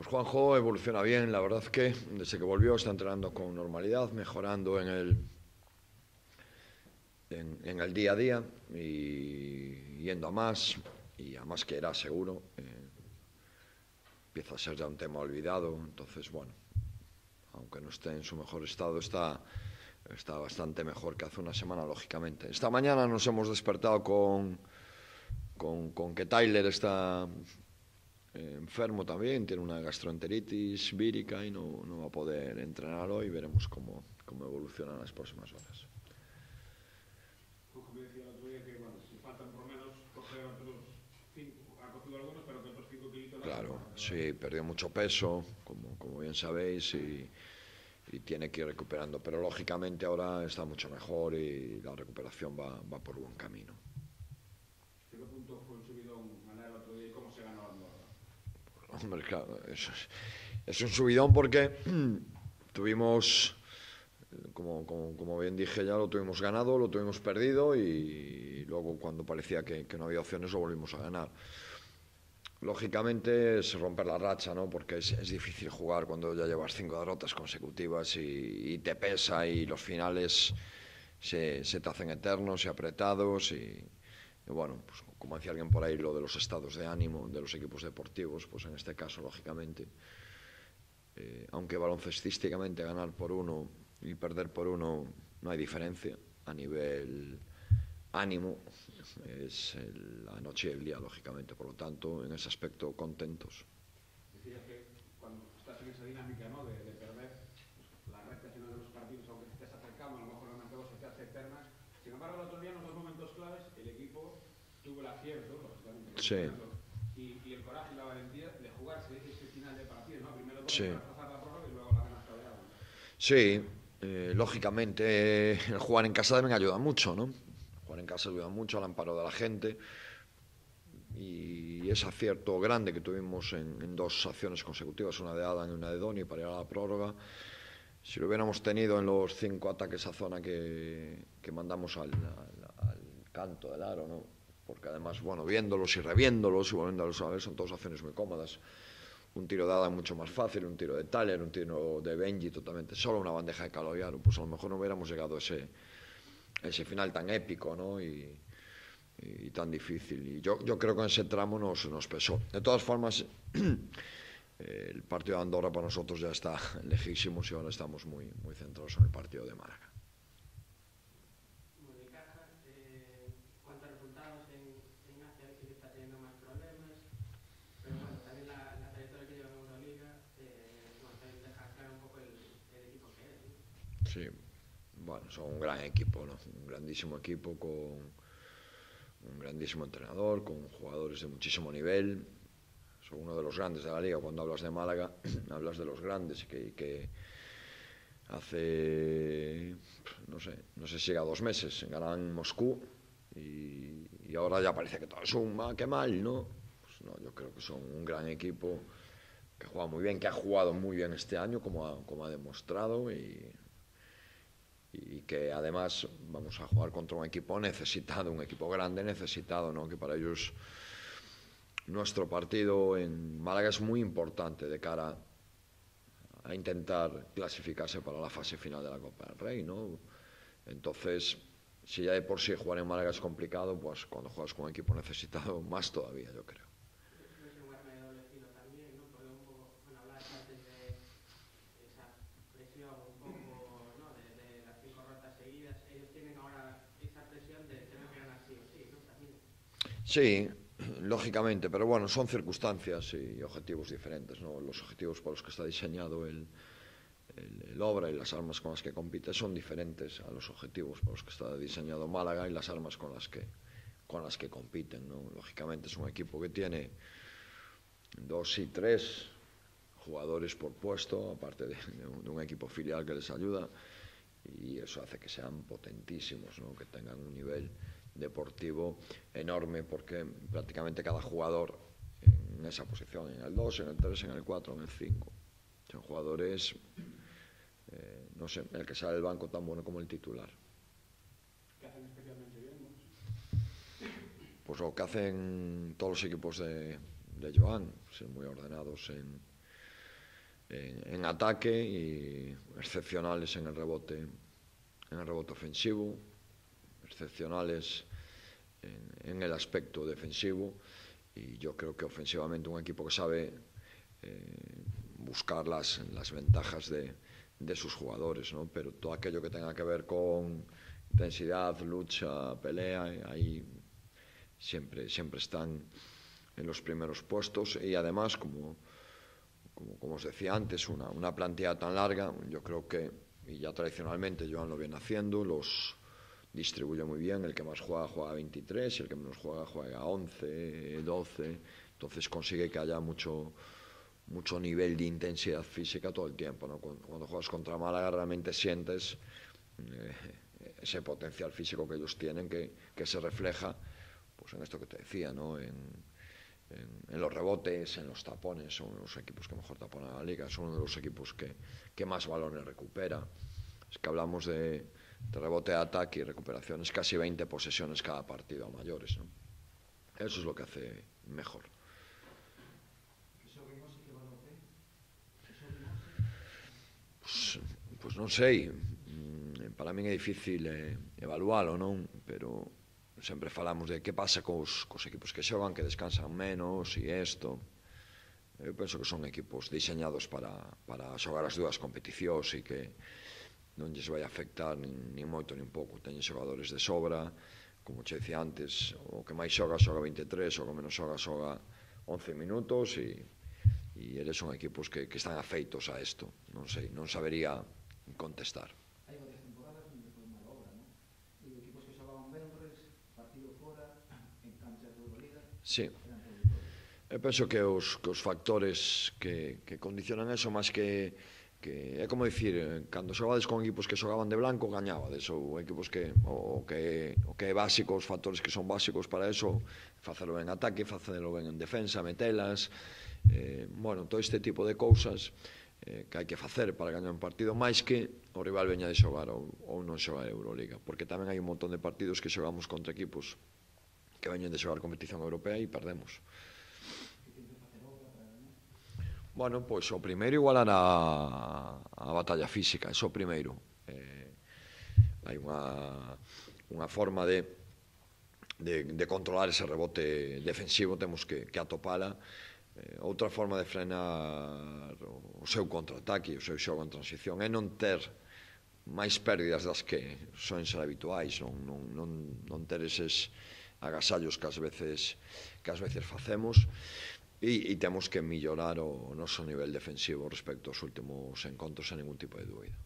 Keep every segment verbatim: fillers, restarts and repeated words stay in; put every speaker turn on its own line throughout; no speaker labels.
Pues Juanjo evoluciona bien, la verdad que desde que volvió está entrenando con normalidad, mejorando en el, en, en el día a día y yendo a más, y a más que era seguro. Eh, empieza a ser ya un tema olvidado, entonces bueno, aunque no esté en su mejor estado, está, está bastante mejor que hace una semana, lógicamente. Esta mañana nos hemos despertado con, con, con que Tyler está enfermo también, tiene una gastroenteritis vírica y no, no va a poder entrenar hoy. Veremos cómo, cómo evolucionan las próximas horas.
Como me decía el otro día que, bueno, si faltan por lo menos coger otros cinco, ha cogido algunos, pero que otros cinco kilitos...
Claro, sí, perdió mucho peso, como, como bien sabéis, y, y tiene que ir recuperando, pero lógicamente ahora está mucho mejor y la recuperación va, va por buen camino.
¿Qué punto fue el subidón ganar el otro día y cómo se ganó la Andorra?
Hombre, claro, eso es, es un subidón porque tuvimos, como, como, como bien dije ya, lo tuvimos ganado, lo tuvimos perdido y luego cuando parecía que, que no había opciones lo volvimos a ganar. Lógicamente es romper la racha, ¿no? Porque es, es difícil jugar cuando ya llevas cinco derrotas consecutivas y, y te pesa y los finales se, se te hacen eternos y apretados y, y bueno, pues como decía alguien por ahí, lo de los estados de ánimo de los equipos deportivos, pues en este caso, lógicamente, eh, aunque baloncestísticamente ganar por uno y perder por uno no hay diferencia a nivel ánimo, es el, la noche y el día, lógicamente, por lo tanto, en ese aspecto contentos.
Decías que cuando estás en esa dinámica, ¿no?, de, de perder, pues, la recta final de los partidos, aunque te estés acercando, a lo mejor el dos se te hace eterna. Sin embargo, el otro día, en los dos momentos claves, el equipo tuvo el acierto, lógicamente,
Sí.
y, y el coraje y la valentía de jugarse ese final de partido, ¿no? Primero dos
Sí.
para pasar la prórroga y luego la canasta de agua.
Sí, eh, lógicamente el jugar en casa también ayuda mucho, ¿no? Jugar en casa ayuda mucho al amparo de la gente y ese acierto grande que tuvimos en, en dos acciones consecutivas, una de Adam y una de Donny para ir a la prórroga, si lo hubiéramos tenido en los cinco ataques a zona que, que mandamos al, al, al canto del aro, ¿no? Porque además, bueno, viéndolos y reviéndolos y volviéndolos a ver, son todas acciones muy cómodas. Un tiro de Adam mucho más fácil, un tiro de Tyler, un tiro de Benji totalmente solo, una bandeja de Caloyaro, pues a lo mejor no hubiéramos llegado a ese, a ese final tan épico, ¿no? Y, y tan difícil. Y yo, yo creo que en ese tramo nos, nos pesó. De todas formas, el partido de Andorra para nosotros ya está lejísimos y ahora estamos muy, muy centrados en el partido de Málaga. Sí, bueno, son un gran equipo, ¿no? Un grandísimo equipo con un grandísimo entrenador, con jugadores de muchísimo nivel. Son uno de los grandes de la liga. Cuando hablas de Málaga, hablas de los grandes que, que hace, no sé, no sé si llega a dos meses, ganaban en Moscú y, y ahora ya parece que todo es un ah, qué mal, ¿no? Pues no, yo creo que son un gran equipo que juega muy bien, que ha jugado muy bien este año, como ha, como ha demostrado y y que además vamos a jugar contra un equipo necesitado, un equipo grande necesitado, ¿no? Que para ellos nuestro partido en Málaga es muy importante de cara a intentar clasificarse para la fase final de la Copa del Rey, ¿no? Entonces, si ya de por sí jugar en Málaga es complicado, pues cuando juegas con un equipo necesitado, más todavía, yo creo. Sí, lógicamente, pero bueno, son circunstancias y objetivos diferentes, ¿no? Los objetivos por los que está diseñado el, el, el Obra y las armas con las que compite son diferentes a los objetivos por los que está diseñado Málaga y las armas con las que, con las que compiten, ¿no? Lógicamente es un equipo que tiene dos y tres jugadores por puesto, aparte de, de, un, de un equipo filial que les ayuda, y eso hace que sean potentísimos, ¿no? Que tengan un nivel deportivo enorme porque prácticamente cada jugador en esa posición, en el dos, en el tres, en el cuatro, en el cinco, son jugadores, eh, no sé, el que sale del banco tan bueno como el titular.
¿Qué hacen especialmente bien, vos?
Pues lo que hacen todos los equipos de, de Joan, ser muy ordenados en, en, en ataque y excepcionales en el rebote, en el rebote ofensivo, excepcionales en, en el aspecto defensivo, y yo creo que ofensivamente un equipo que sabe eh, buscar las, las ventajas de, de sus jugadores, ¿no? Pero todo aquello que tenga que ver con intensidad, lucha, pelea, ahí siempre, siempre están en los primeros puestos. Y además, como, como, como os decía antes, una, una plantilla tan larga, yo creo que, y ya tradicionalmente Joan lo viene haciendo, los distribuye muy bien. El que más juega, juega veintitrés, y el que menos juega, juega once, doce. Entonces consigue que haya mucho, mucho nivel de intensidad física todo el tiempo, ¿no? Cuando, cuando juegas contra Málaga realmente sientes eh, ese potencial físico que ellos tienen, que, que se refleja pues en esto que te decía, ¿no? En, en, en los rebotes, en los tapones. Son los equipos que mejor taponan la liga, son uno de los equipos que, que más balones recupera. Es que hablamos de, de rebote, ataque y recuperaciones, casi veinte posesiones cada partido a mayores, ¿no? Eso es lo que hace mejor. Pues, pues non sei, para min é difícil eh, evalualo, non? Pero sempre falamos de que pasa cos, cos equipos que xogan, que descansan menos e isto. Eu penso que son equipos diseñados para, para xogar as dúas competicións e que non lles vai afectar nin, nin moito nin pouco. Teñen xogadores de sobra, como che dicía antes, o que máis xoga xoga veintitrés, o que menos xoga xoga once minutos, e e eles son equipos que, que están afeitos a isto. Non sei, non sabería contestar.
Hai varias temporadas onde foi mala obra, non? E equipos que xogaban venres, partido fora, en canchas de Euroliga.
Sí. Eu penso que os, que os factores que, que condicionan eso, máis que, que é como dicir, cando xogades con equipos que xogaban de blanco, gañabades, ou equipos que o, o que o que é básico, os factores que son básicos para eso, facelo en ataque, facelo ben en defensa, metelas. Eh, bueno, todo este tipo de cousas eh, que hai que facer para gañar un partido, máis que o rival veña de xogar ou, ou non xogar a Euroliga, porque tamén hai un montón de partidos que xogamos contra equipos que veñen de xogar competición europea e perdemos. Bueno, pois o primeiro igualar a, a batalla física, eso o primeiro. Eh, hai unha, unha forma de, de, de controlar ese rebote defensivo, temos que, que atopala. Eh, outra forma de frenar o seu contraataque, o seu xogo en transición, é non ter máis pérdidas das que son ser habituais, non, non, non, non ter eses agasallos que ás veces, que ás veces facemos, e, e temos que mellorar o noso nivel defensivo respecto aos últimos encontros sen ningún tipo de dúbida.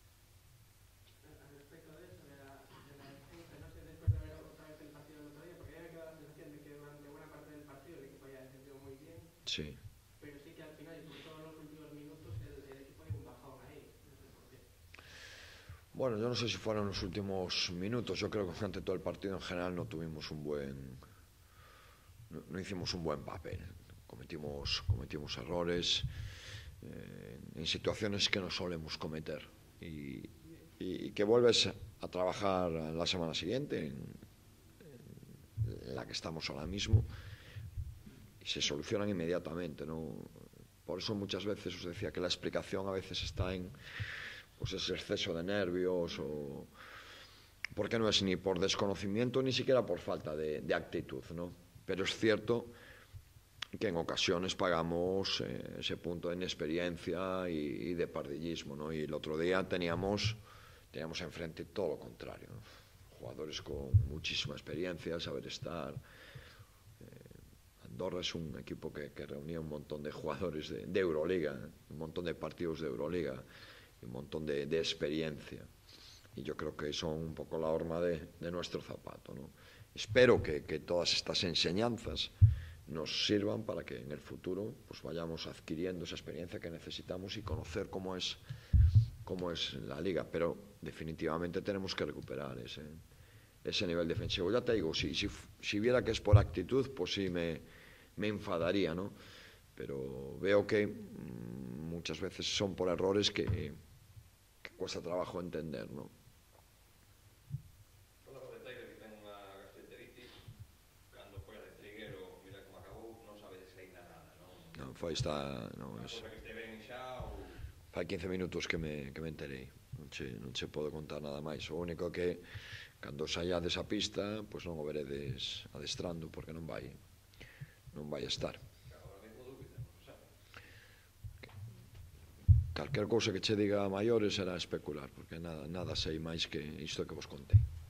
Sí.
Pero sí que al final, y por todos los últimos minutos, el, el equipo hay un bajón ahí. No sé por qué.
Bueno, yo no sé si fueron los últimos minutos. Yo creo que durante todo el partido en general no tuvimos un buen... No, no hicimos un buen papel. Cometimos, cometimos errores eh, en situaciones que no solemos cometer. Y, y, y que vuelves a trabajar la semana siguiente, en, en la que estamos ahora mismo, y se solucionan inmediatamente, ¿no? Por eso muchas veces os decía que la explicación a veces está en pues ese exceso de nervios, o porque no es ni por desconocimiento ni siquiera por falta de, de actitud, ¿no? Pero es cierto que en ocasiones pagamos eh, ese punto de inexperiencia y, y de pardillismo, ¿no? Y el otro día teníamos, teníamos enfrente todo lo contrario, ¿no? Jugadores con muchísima experiencia, saber estar. Andorra es un equipo que, que reunía un montón de jugadores de, de Euroliga, un montón de partidos de Euroliga, y un montón de, de experiencia. Y yo creo que son un poco la horma de, de nuestro zapato, ¿no? Espero que, que todas estas enseñanzas nos sirvan para que en el futuro pues vayamos adquiriendo esa experiencia que necesitamos y conocer cómo es, cómo es la liga. Pero definitivamente tenemos que recuperar ese, ese nivel defensivo. Ya te digo, si, si, si viera que es por actitud, pues sí me... me enfadaría, ¿no? Pero veo que mmm, muchas veces son por errores que, que cuesta trabajo entender, ¿no?
Falas de Taylor que ten unha gastroenteritis, cando foi a de Triguero, mira como acabou, non sabe de se ainda nada, non?
Non, foi esta... Non,
é...
es...
Cosa que este ben xa ou...
fai quince minutos que me, que me enterei. Non che, non che podo contar nada máis. O único que, cando saiades a pista, pois non o veredes adestrando, porque non vai, non vai a estar. Calquer cousa que che diga a maiores será especular, porque nada, nada sei máis que isto que vos contei.